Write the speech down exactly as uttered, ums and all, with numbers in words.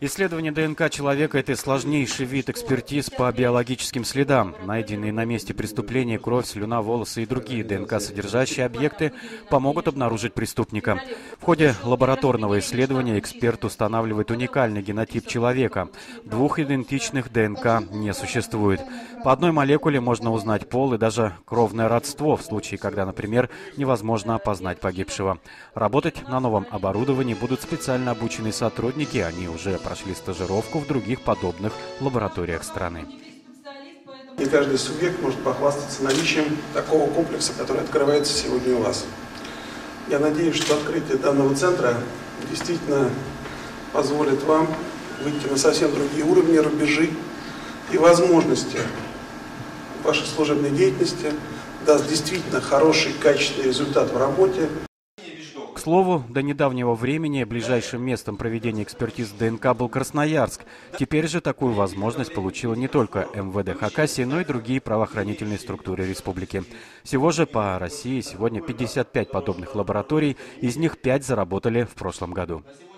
Исследование ДНК человека – это сложнейший вид экспертиз по биологическим следам. Найденные на месте преступления кровь, слюна, волосы и другие ДНК-содержащие объекты помогут обнаружить преступника. В ходе лабораторного исследования эксперт устанавливает уникальный генотип человека. Двух идентичных ДНК не существует. По одной молекуле можно узнать пол и даже кровное родство в случае, когда, например, невозможно опознать погибшего. Работать на новом оборудовании будут специально обученные сотрудники, они уже прошли стажировку в других подобных лабораториях страны. Не каждый субъект может похвастаться наличием такого комплекса, который открывается сегодня у вас. Я надеюсь, что открытие данного центра действительно позволит вам выйти на совсем другие уровни, рубежи и возможности вашей служебной деятельности, даст действительно хороший, качественный результат в работе. К слову, до недавнего времени ближайшим местом проведения экспертиз ДНК был Красноярск. Теперь же такую возможность получила не только эм вэ дэ Хакасии, но и другие правоохранительные структуры республики. Всего же по России сегодня пятьдесят пять подобных лабораторий, из них пять заработали в прошлом году.